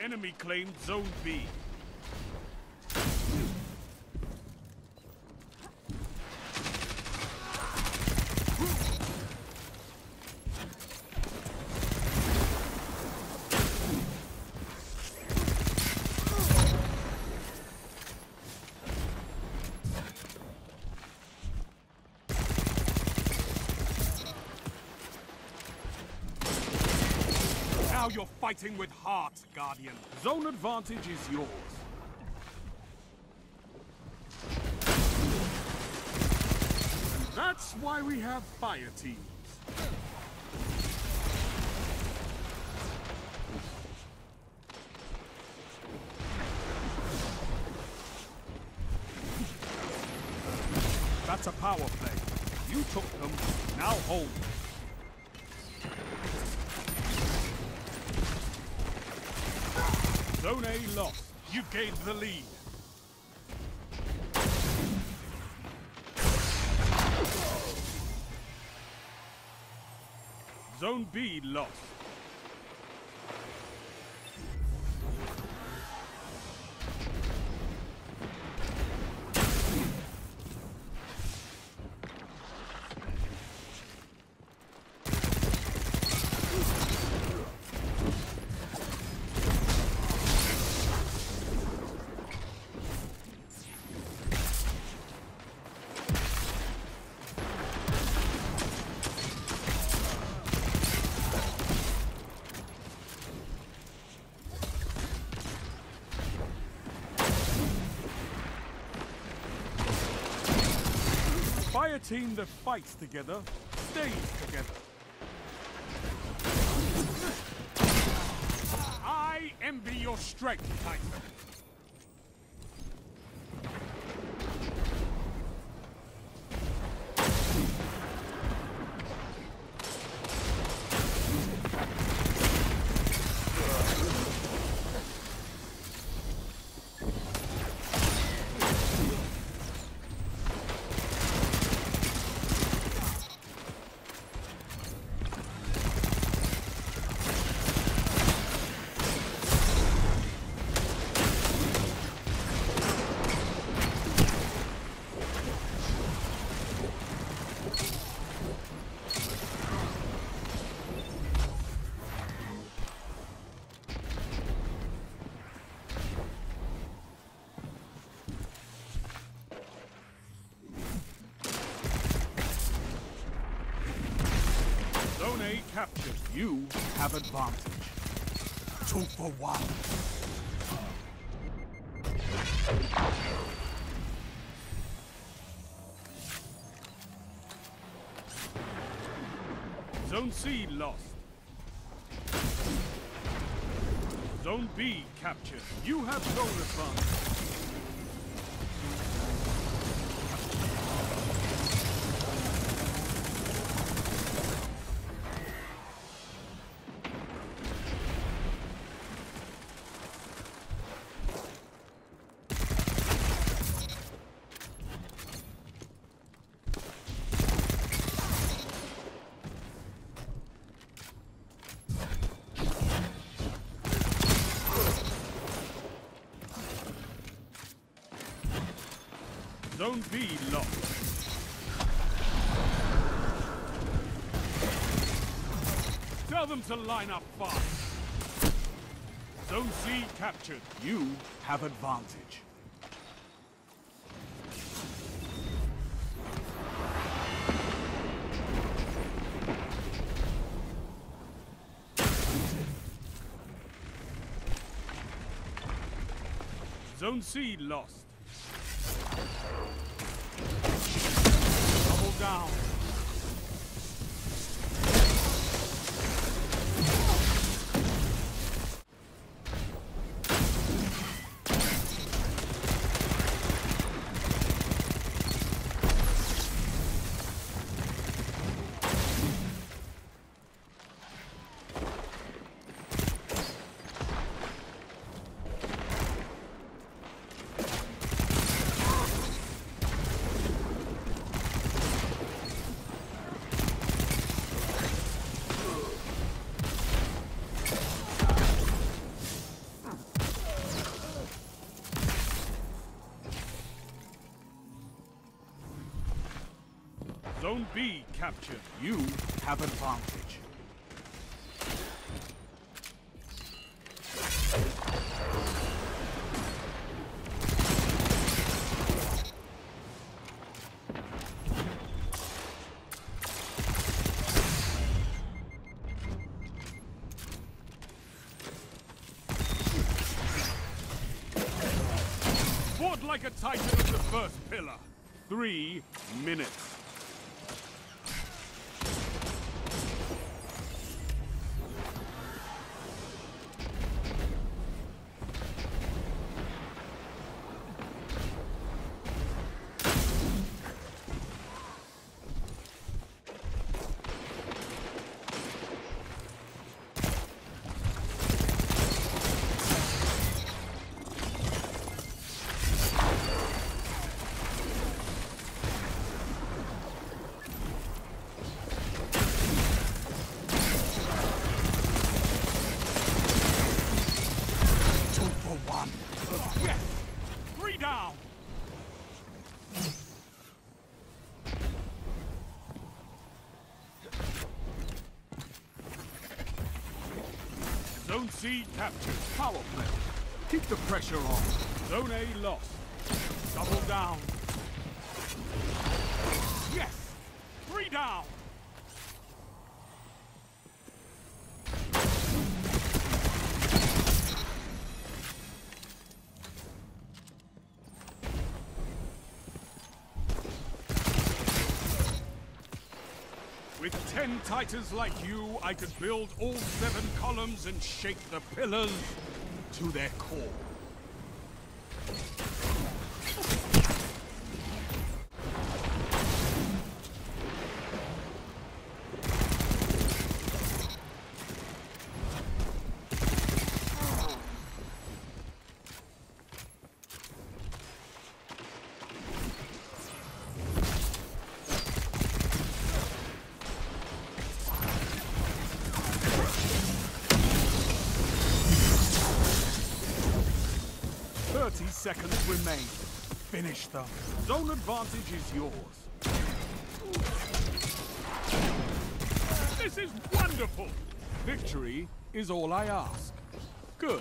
Enemy claimed Zone B. Now you're fighting with heart, Guardian. Zone advantage is yours. That's why we have fire teams. That's a power play. You took them, now hold. Zone A lost. You gained the lead. Zone B lost. Fire team that fights together, stays together. I envy your strength, Titan. Zone A captured. You have advantage. 2 for 1. Zone C lost. Zone B captured. You have zone advantage. Zone B lost. Tell them to line up fast. Zone C captured. You have advantage. Zone C lost. Double down. Zone B captured. You have advantage. Fought like a titan at the first pillar. 3 minutes. Yes! 3 down! Zone C captured. Power play. Keep the pressure on. Zone A lost. Double down. Yes! 3 down! With 10 titans like you, I could build all 7 columns and shake the pillars to their core. Seconds remain. Finish them. Zone advantage is yours. This is wonderful! Victory is all I ask. Good.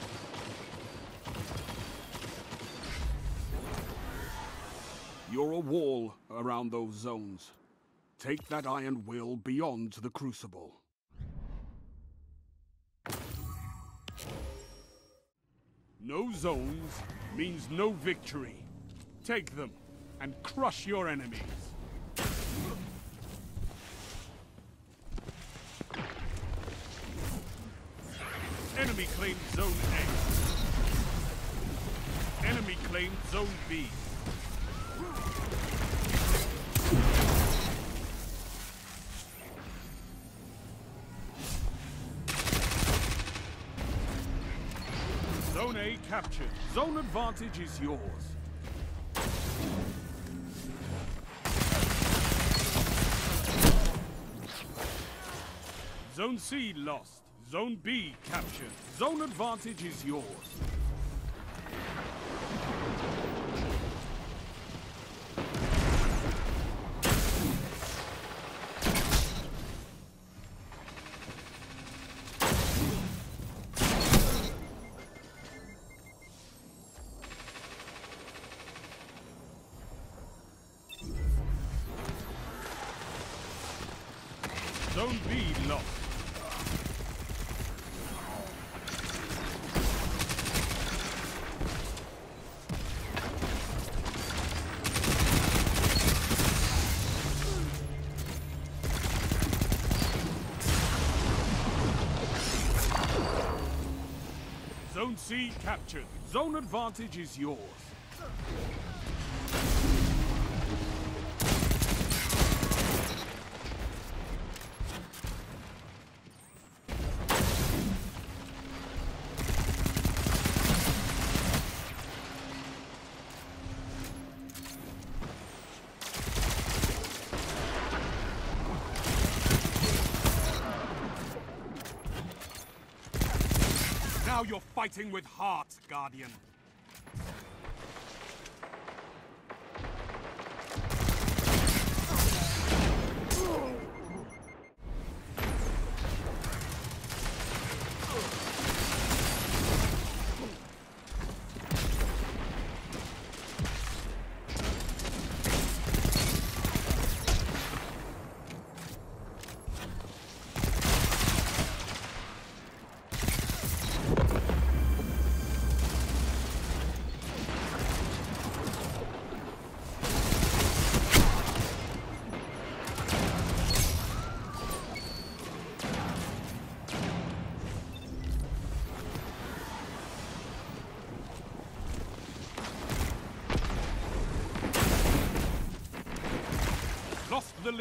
You're a wall around those zones. Take that iron will beyond the Crucible. No zones means no victory. Take them and crush your enemies. Enemy claimed Zone A. Enemy claimed Zone B. Zone A captured. Zone advantage is yours. Zone C lost. Zone B captured. Zone advantage is yours. Zone B lost. Zone C captured. Zone advantage is yours. Now you're fighting with heart, Guardian.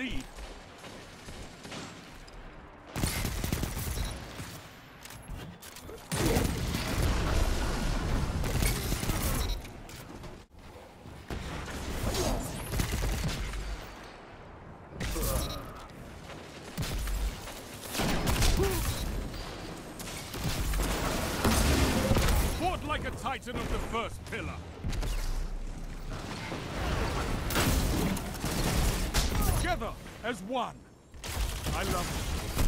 lead. Fought like a titan of the first pillar. Together as one. I love it.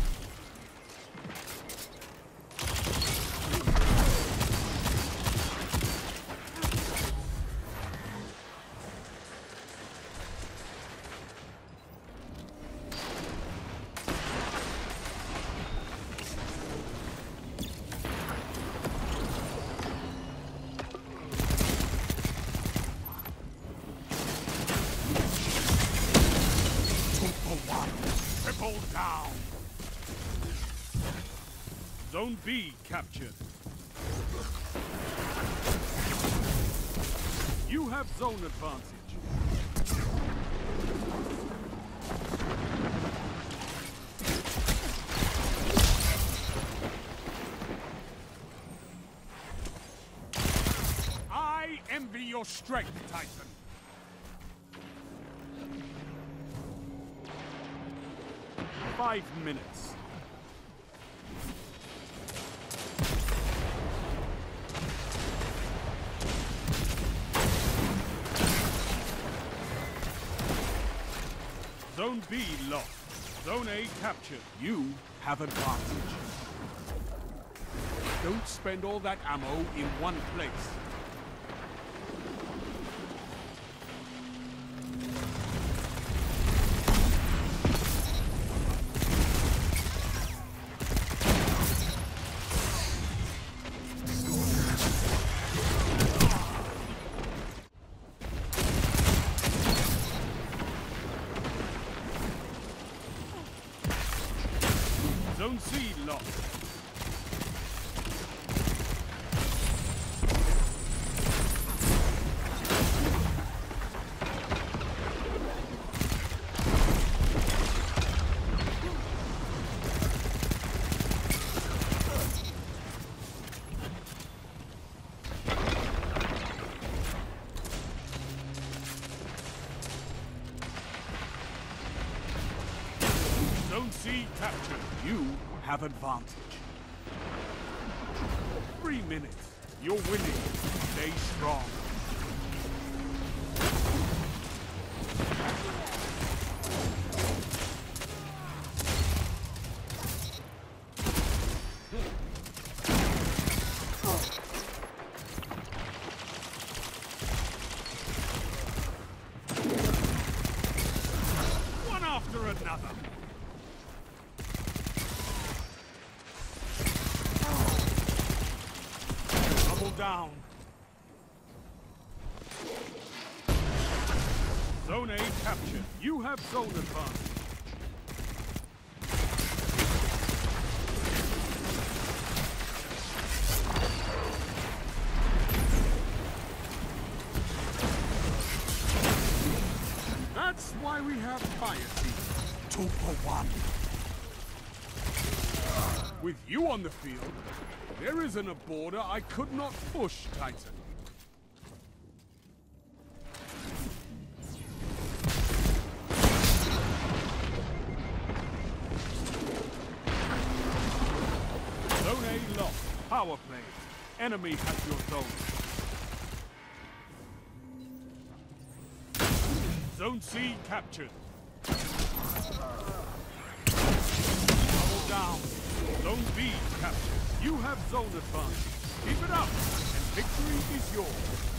Triple down. Zone B captured. You have zone advantage. I envy your strength, Titan. 5 minutes. Zone B lost. Zone A captured. You have advantage. Don't spend all that ammo in one place. Zone C lost. Zone C captured. You have advantage. 3 minutes. You're winning. Stay strong. One after another. Down. Zone A captured. You have zone advantage. That's why we have fire teams. 2 for 1. With you on the field, there isn't a border I could not push, Titan. Zone A lost. Power play. Enemy has your zone. Zone C captured. Double down. Zone B captured. You have zone advantage. Keep it up, and victory is yours.